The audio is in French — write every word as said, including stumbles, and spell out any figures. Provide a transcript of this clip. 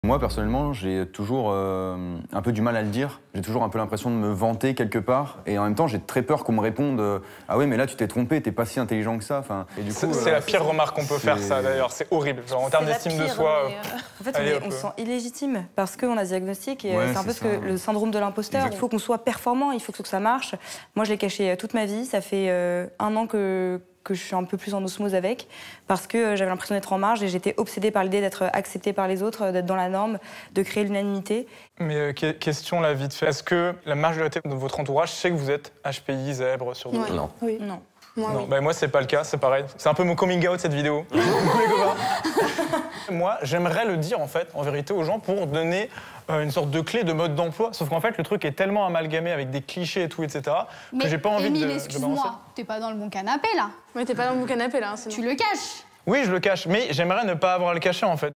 Moi, personnellement, j'ai toujours euh, un peu du mal à le dire. J'ai toujours un peu l'impression de me vanter quelque part. Et en même temps, j'ai très peur qu'on me réponde euh, « Ah oui, mais là, tu t'es trompé, t'es pas si intelligent que ça. » Enfin, C'est euh, la pire remarque qu'on peut faire, ça, d'ailleurs. C'est horrible. Genre, en termes d'estime de soi... Mais, euh... En fait, on, est, on se sent illégitime parce qu'on a ce diagnostic. Et ouais, c'est un peu ça, ce que, le syndrome de l'imposteur. Il faut qu'on soit performant, il faut que ça marche. Moi, je l'ai caché toute ma vie. Ça fait euh, un an que... que je suis un peu plus en osmose avec, parce que j'avais l'impression d'être en marge et j'étais obsédée par l'idée d'être acceptée par les autres, d'être dans la norme, de créer l'unanimité. Mais euh, question là, vite fait, est-ce que la majorité de votre entourage sait que vous êtes H P I, zèbre, surdoué? Ouais. Non. Oui. Non. Moi, non. oui. Bah, moi, c'est pas le cas, c'est pareil. C'est un peu mon coming out, cette vidéo. Moi, j'aimerais le dire, en fait, en vérité, aux gens pour donner euh, une sorte de clé de mode d'emploi. Sauf qu'en fait, le truc est tellement amalgamé avec des clichés et tout, et cetera, Mais que j'ai pas envie Émile, de... de excuse-moi, t'es pas dans le bon canapé, là. Oui, t'es pas dans mon canapé, là. Tu le caches. Oui, je le cache, mais j'aimerais ne pas avoir à le cacher, en fait.